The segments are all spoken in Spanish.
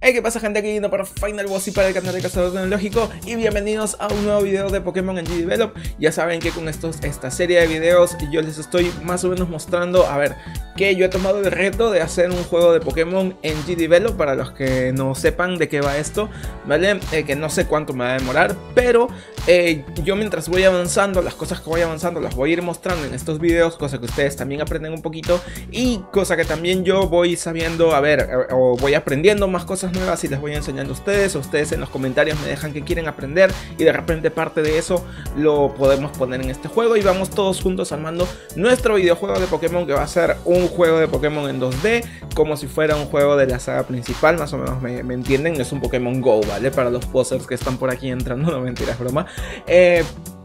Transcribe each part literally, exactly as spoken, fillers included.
Hey, ¿qué pasa, gente? Aquí vino para Final Boss y para el canal de Cazador Tecnológico. Y bienvenidos a un nuevo video de Pokémon en G Develop. Ya saben que con estos, esta serie de videos yo les estoy más o menos mostrando, a ver, que yo he tomado el reto de hacer un juego de Pokémon en G Develop. Para los que no sepan de qué va esto, ¿vale? Eh, que no sé cuánto me va a demorar, pero eh, yo mientras voy avanzando, las cosas que voy avanzando las voy a ir mostrando en estos videos, cosa que ustedes también aprenden un poquito y cosa que también yo voy sabiendo, a ver, o voy aprendiendo más cosas nuevas y les voy enseñando a ustedes, o ustedes en los comentarios me dejan que quieren aprender y de repente parte de eso lo podemos poner en este juego y vamos todos juntos armando nuestro videojuego de Pokémon, que va a ser un juego de Pokémon en dos D, como si fuera un juego de la saga principal, más o menos me, me entienden. No es un Pokémon Go, ¿vale? Para los posers que están por aquí entrando, no, mentiras, broma. Eh,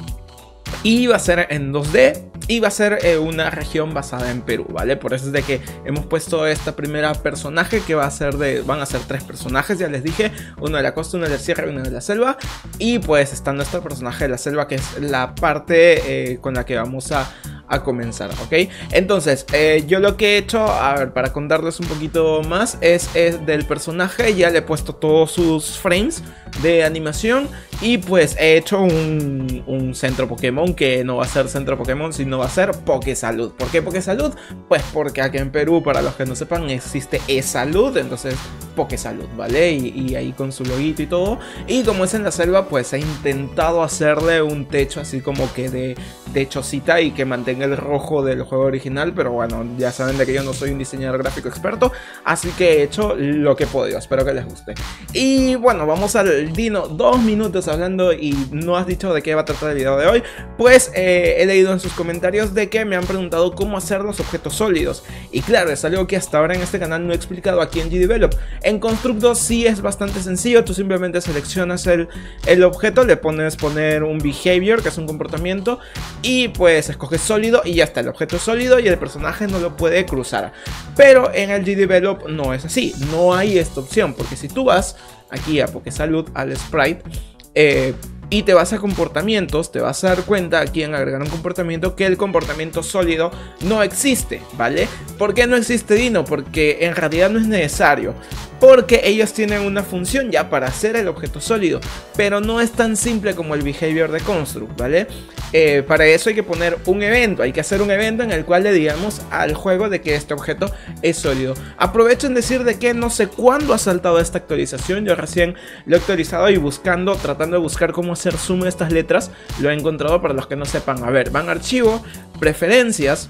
y va a ser en dos D y va a ser eh, una región basada en Perú, ¿vale? Por eso es de que hemos puesto esta primera personaje que va a ser de... Van a ser tres personajes, ya les dije. Uno de la costa, uno de la sierra y uno de la selva. Y pues está nuestro personaje de la selva, que es la parte eh, con la que vamos a... a comenzar, ¿ok? Entonces, eh, yo lo que he hecho, a ver, para contarles un poquito más, es, es del personaje. Ya le he puesto todos sus frames de animación y pues he hecho un, un centro Pokémon, que no va a ser centro Pokémon, sino va a ser Pokésalud. ¿Por qué Pokésalud? Pues porque aquí en Perú, para los que no sepan, existe E-Salud, entonces Pokésalud, ¿vale? Y, y ahí con su loguito y todo. Y como es en la selva, pues he intentado hacerle un techo así como que de, de chocita y que mantenga el rojo del juego original, pero bueno, ya saben de que yo no soy un diseñador gráfico experto, así que he hecho lo que he podido, espero que les guste. Y bueno, vamos al Dino, dos minutos hablando y no has dicho de qué va a tratar el video de hoy. Pues eh, he leído en sus comentarios de que me han preguntado cómo hacer los objetos sólidos, y claro, es algo que hasta ahora en este canal no he explicado aquí en G Develop. En Construct dos sí es bastante sencillo, tú simplemente seleccionas el, el objeto, le pones poner un behavior, que es un comportamiento, y pues escoges sólido y ya está, el objeto es sólido y el personaje no lo puede cruzar. Pero en el G Develop no es así, no hay esta opción, porque si tú vas aquí a Pokésalud, al sprite, eh, y te vas a comportamientos, te vas a dar cuenta aquí en agregar un comportamiento que el comportamiento sólido no existe, ¿vale? ¿Por qué no existe, Dino? Porque en realidad no es necesario, porque ellos tienen una función ya para hacer el objeto sólido, pero no es tan simple como el behavior de Construct, ¿vale? Eh, para eso hay que poner un evento, hay que hacer un evento en el cual le digamos al juego de que este objeto es sólido. Aprovecho en decir de que no sé cuándo ha saltado esta actualización, yo recién lo he actualizado y buscando, tratando de buscar cómo hacer zoom a estas letras, lo he encontrado. Para los que no sepan, a ver, van a archivo, preferencias.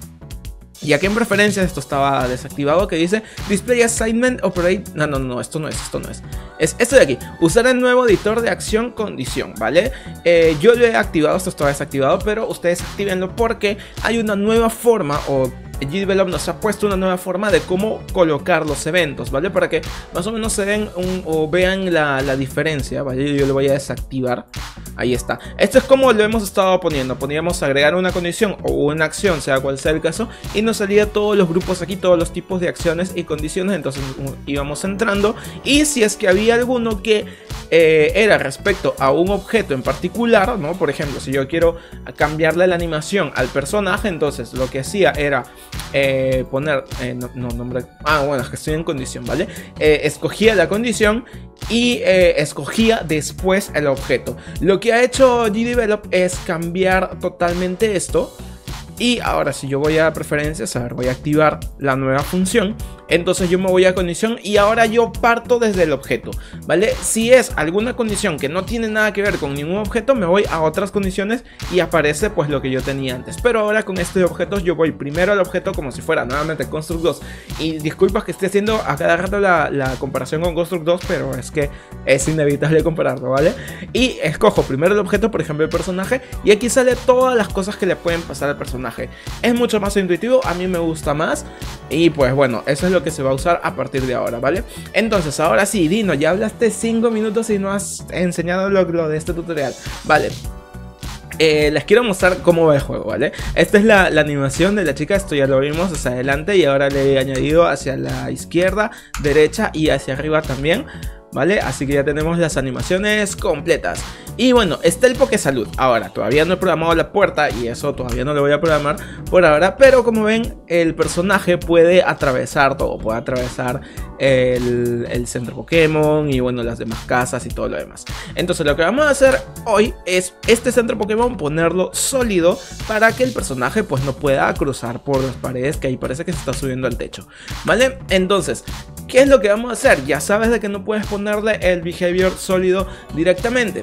Y aquí en preferencias esto estaba desactivado, que dice Display Assignment Operate. No, no, no, esto no es, esto no es. Es esto de aquí, usar el nuevo editor de acción condición, ¿vale? Eh, yo lo he activado, esto estaba desactivado, pero ustedes actívenlo porque hay una nueva forma, o G Develop nos ha puesto una nueva forma de cómo colocar los eventos, ¿vale? Para que más o menos se den un, o vean la, la diferencia, ¿vale? Yo lo voy a desactivar. Ahí está. Esto es como lo hemos estado poniendo. Poníamos agregar una condición o una acción, sea cual sea el caso, y nos salía todos los grupos aquí, todos los tipos de acciones y condiciones. Entonces íbamos entrando, y si es que había alguno que eh, era respecto a un objeto en particular, ¿no? Por ejemplo, si yo quiero cambiarle la animación al personaje, entonces lo que hacía era eh, poner eh, no, no, nombre. Ah, bueno, es que estoy en condición, ¿vale? Eh, escogía la condición y eh, escogía después el objeto. Lo que ha hecho G Develop es cambiar totalmente esto. Y ahora si yo voy a preferencias, a ver, voy a activar la nueva función. Entonces yo me voy a condición y ahora yo parto desde el objeto, ¿vale? Si es alguna condición que no tiene nada que ver con ningún objeto, me voy a otras condiciones y aparece pues lo que yo tenía antes. Pero ahora con este de objetos yo voy primero al objeto como si fuera nuevamente Construct dos. Y disculpas que esté haciendo a cada rato la, la comparación con Construct dos, pero es que es inevitable compararlo, ¿vale? Y escojo primero el objeto, por ejemplo el personaje, y aquí sale todas las cosas que le pueden pasar al personaje. Es mucho más intuitivo, a mí me gusta más. Y pues bueno, eso es lo que se va a usar a partir de ahora, ¿vale? Entonces, ahora sí, Dino, ya hablaste cinco minutos y no has enseñado lo, lo de este tutorial. Vale. Eh, les quiero mostrar cómo va el juego, ¿vale? Esta es la, la animación de la chica, esto ya lo vimos hacia adelante y ahora le he añadido hacia la izquierda, derecha y hacia arriba también. ¿vale? Así que ya tenemos las animaciones completas. Y bueno, está el Pokésalud. Ahora, todavía no he programado la puerta y eso todavía no lo voy a programar por ahora. Pero como ven, el personaje puede atravesar todo. Puede atravesar el, el centro Pokémon y bueno, las demás casas y todo lo demás. Entonces lo que vamos a hacer hoy es este centro Pokémon ponerlo sólido para que el personaje pues no pueda cruzar por las paredes, que ahí parece que se está subiendo al techo, ¿vale? Entonces, ¿qué es lo que vamos a hacer? Ya sabes de que no puedes ponerle el behavior sólido directamente.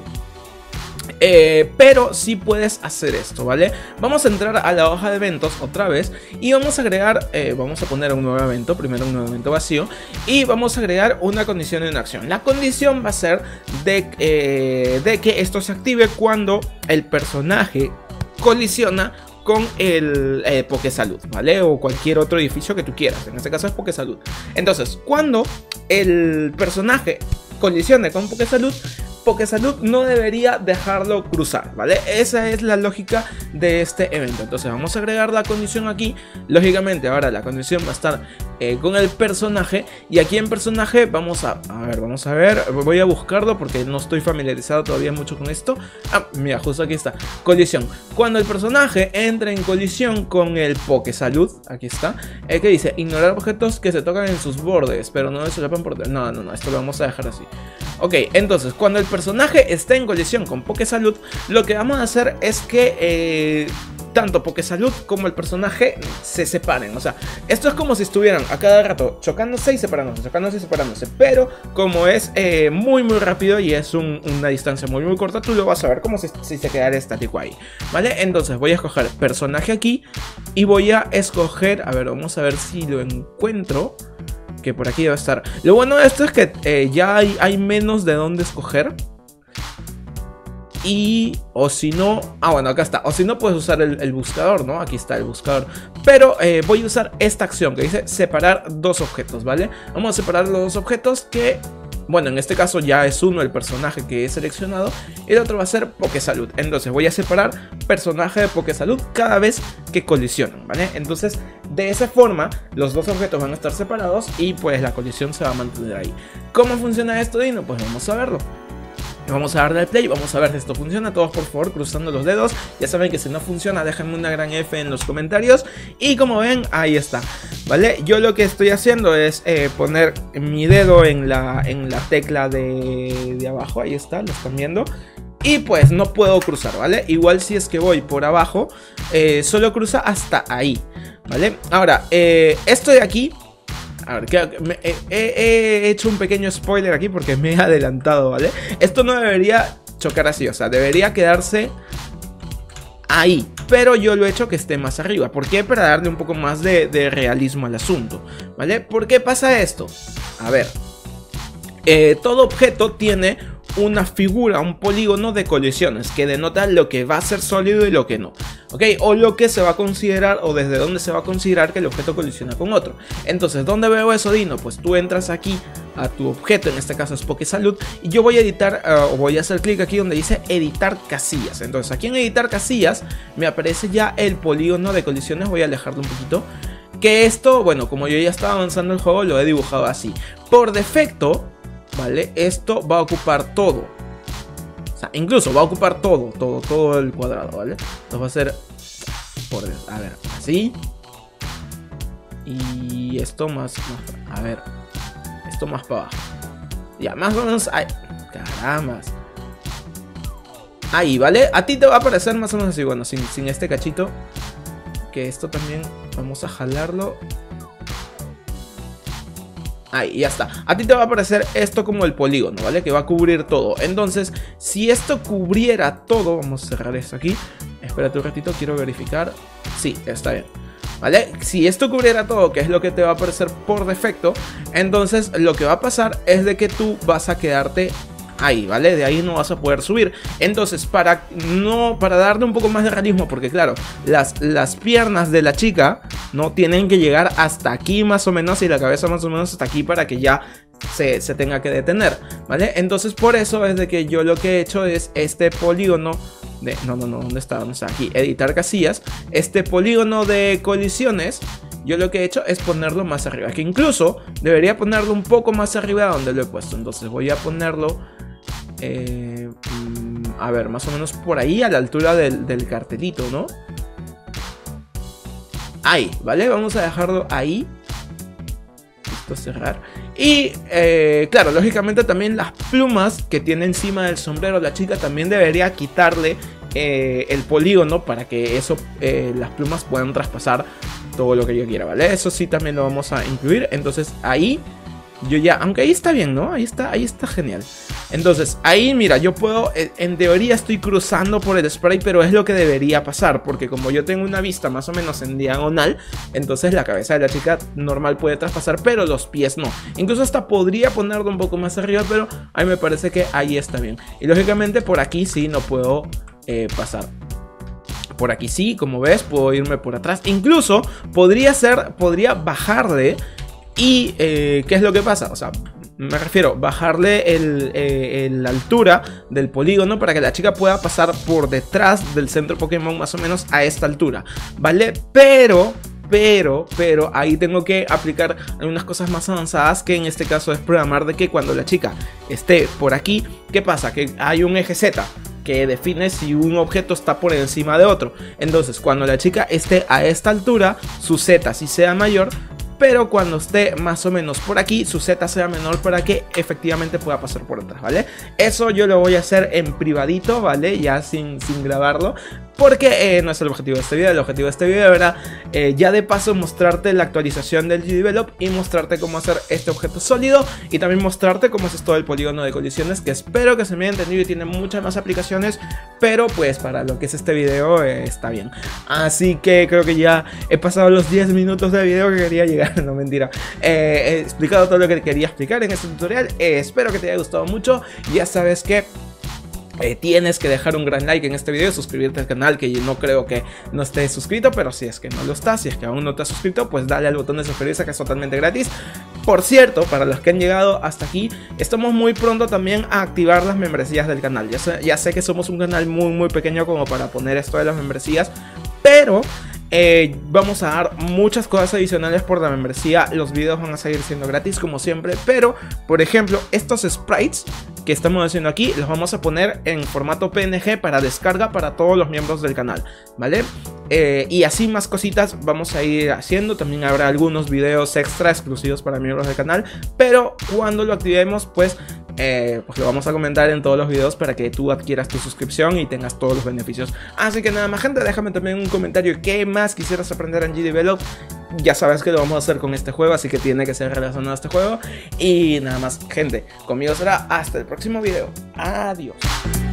Eh, pero sí puedes hacer esto, ¿vale? Vamos a entrar a la hoja de eventos otra vez y vamos a agregar, eh, vamos a poner un nuevo evento, primero un nuevo evento vacío y vamos a agregar una condición en acción. La condición va a ser de, eh, de que esto se active cuando el personaje colisiona con el eh, Pokésalud, ¿vale? O cualquier otro edificio que tú quieras, en este caso es Pokésalud. Entonces, cuando el personaje colisione con Pokésalud, Pokésalud no debería dejarlo cruzar, ¿vale? Esa es la lógica de este evento. Entonces vamos a agregar la condición aquí. Lógicamente ahora la condición va a estar eh, con el personaje. Y aquí en personaje vamos a... A ver, vamos a ver. Voy a buscarlo porque no estoy familiarizado todavía mucho con esto. Ah, mira, justo aquí está. Colisión. Cuando el personaje entra en colisión con el Pokésalud, aquí está, eh, que dice ignorar objetos que se tocan en sus bordes, pero no se tapan por... No, no, no, esto lo vamos a dejar así. Ok, entonces cuando el personaje está en colisión con Pokésalud, lo que vamos a hacer es que eh, tanto Pokésalud como el personaje se separen. O sea, esto es como si estuvieran a cada rato chocándose y separándose, chocándose y separándose. Pero como es eh, muy muy rápido y es un, una distancia muy muy corta, tú lo vas a ver como si, si se quedara estático ahí, ¿vale? Entonces voy a escoger personaje aquí y voy a escoger, a ver, vamos a ver si lo encuentro, que por aquí debe estar. Lo bueno de esto es que eh, ya hay, hay menos de dónde escoger. Y, o si no, ah bueno, acá está. O si no, puedes usar el, el buscador, ¿no? Aquí está el buscador. Pero eh, voy a usar esta acción que dice separar dos objetos, ¿vale? Vamos a separar los dos objetos que... Bueno, en este caso ya es uno el personaje que he seleccionado y el otro va a ser Pokésalud. Entonces voy a separar personaje de Pokésalud cada vez que colisionan, ¿vale? Entonces de esa forma los dos objetos van a estar separados y pues la colisión se va a mantener ahí. ¿Cómo funciona esto, Dino? Pues vamos a verlo. Vamos a darle al play, vamos a ver si esto funciona. Todos por favor cruzando los dedos. Ya saben que si no funciona déjenme una gran F en los comentarios. Y como ven, ahí está, ¿vale? Yo lo que estoy haciendo es eh, poner mi dedo en la, en la tecla de, de abajo. Ahí está, lo están viendo. Y pues no puedo cruzar, ¿vale? Igual si es que voy por abajo, eh, solo cruza hasta ahí, ¿vale? Ahora, eh, esto de aquí... A ver, que me, he, he hecho un pequeño spoiler aquí porque me he adelantado, ¿vale? Esto no debería chocar así, o sea, debería quedarse ahí. Pero yo lo he hecho que esté más arriba. ¿Por qué? Para darle un poco más de, de realismo al asunto, ¿vale? ¿Por qué pasa esto? A ver, eh, todo objeto tiene una figura, un polígono de colisiones que denota lo que va a ser sólido y lo que no, ¿ok? O lo que se va a considerar o desde dónde se va a considerar que el objeto colisiona con otro. Entonces, ¿dónde veo eso, Dino? Pues tú entras aquí a tu objeto, en este caso es Pokésalud, y yo voy a editar, uh, o voy a hacer clic aquí donde dice editar casillas. Entonces aquí en editar casillas me aparece ya el polígono de colisiones. Voy a alejarlo un poquito. Que esto, bueno, como yo ya estaba avanzando el juego, lo he dibujado así. Por defecto, ¿vale? Esto va a ocupar todo. O sea, incluso va a ocupar todo, todo, todo el cuadrado, ¿vale? Entonces va a ser, por, a ver, así. Y esto más, más, a ver, esto más para abajo. Ya, más o menos, ay, caramba. Ahí, ¿vale? A ti te va a aparecer más o menos así, bueno, sin, sin este cachito. Que esto también, vamos a jalarlo. Ahí, ya está. A ti te va a aparecer esto como el polígono, ¿vale? Que va a cubrir todo. Entonces, si esto cubriera todo, vamos a cerrar esto aquí. Espérate un ratito, quiero verificar. Sí, está bien, ¿vale? Si esto cubriera todo, que es lo que te va a aparecer por defecto, entonces lo que va a pasar es de que tú vas a quedarte ahí, ¿vale? De ahí no vas a poder subir. Entonces, para no para darle un poco más de realismo, porque claro, las, las piernas de la chica no tienen que llegar hasta aquí más o menos, y la cabeza más o menos hasta aquí, para que ya se, se tenga que detener, ¿vale? Entonces por eso es de que yo lo que he hecho es este polígono de... No, no, no, ¿dónde está? ¿Dónde está? Aquí, editar casillas. Este polígono de colisiones yo lo que he hecho es ponerlo más arriba, que incluso debería ponerlo un poco más arriba donde lo he puesto. Entonces voy a ponerlo eh, a ver, más o menos por ahí, a la altura del, del cartelito, ¿no? Ahí, ¿vale? Vamos a dejarlo ahí. Listo, cerrar. Y, eh, claro, lógicamente también las plumas que tiene encima del sombrero la chica también debería quitarle eh, el polígono para que eso, eh, las plumas puedan traspasar todo lo que yo quiera, ¿vale? Eso sí también lo vamos a incluir. Entonces ahí yo ya, aunque ahí está bien, ¿no? Ahí está, ahí está genial. Entonces, ahí mira, yo puedo, en teoría estoy cruzando por el spray, pero es lo que debería pasar, porque como yo tengo una vista más o menos en diagonal, entonces la cabeza de la chica normal puede traspasar, pero los pies no. Incluso hasta podría ponerlo un poco más arriba, pero a mí me parece que ahí está bien. Y lógicamente por aquí sí no puedo eh, pasar. Por aquí sí, como ves, puedo irme por atrás. Incluso podría ser, podría bajarle. Y, eh, ¿qué es lo que pasa? O sea, me refiero, bajarle el, eh, el, la altura del polígono para que la chica pueda pasar por detrás del centro Pokémon más o menos a esta altura, ¿vale? Pero... Pero, pero, ahí tengo que aplicar algunas cosas más avanzadas, que en este caso es programar de que cuando la chica esté por aquí, ¿qué pasa? Que hay un eje Z que define si un objeto está por encima de otro. Entonces, cuando la chica esté a esta altura, su Z sí sea mayor, pero cuando esté más o menos por aquí, su Z sea menor para que efectivamente pueda pasar por detrás, ¿vale? Eso yo lo voy a hacer en privadito, ¿vale? Ya sin, sin grabarlo, porque eh, no es el objetivo de este video. El objetivo de este video era eh, ya de paso mostrarte la actualización del G Develop y mostrarte cómo hacer este objeto sólido, y también mostrarte cómo es todo el polígono de colisiones, que espero que se me haya entendido y tiene muchas más aplicaciones, pero pues para lo que es este video eh, está bien. Así que creo que ya he pasado los diez minutos de video que quería llegar. No, mentira, eh, he explicado todo lo que quería explicar en este tutorial. eh, Espero que te haya gustado mucho. Ya sabes que Eh, tienes que dejar un gran like en este video, suscribirte al canal, que yo no creo que no estés suscrito, pero si es que no lo estás, si es que aún no te has suscrito, pues dale al botón de suscribirse, que es totalmente gratis. Por cierto, para los que han llegado hasta aquí, estamos muy pronto también a activar las membresías del canal. Ya sé, ya sé que somos un canal muy muy pequeño como para poner esto de las membresías, pero Eh, vamos a dar muchas cosas adicionales por la membresía. Los videos van a seguir siendo gratis como siempre, pero por ejemplo estos sprites que estamos haciendo aquí los vamos a poner en formato P N G para descarga para todos los miembros del canal, ¿vale? Eh, y así más cositas vamos a ir haciendo. También habrá algunos videos extra exclusivos para miembros del canal, pero cuando lo activemos pues Eh, pues lo vamos a comentar en todos los videos para que tú adquieras tu suscripción y tengas todos los beneficios. Así que nada más, gente, déjame también un comentario qué más quisieras aprender en G Develop. Ya sabes que lo vamos a hacer con este juego, así que tiene que ser relacionado a este juego. Y nada más, gente, conmigo será hasta el próximo video. Adiós.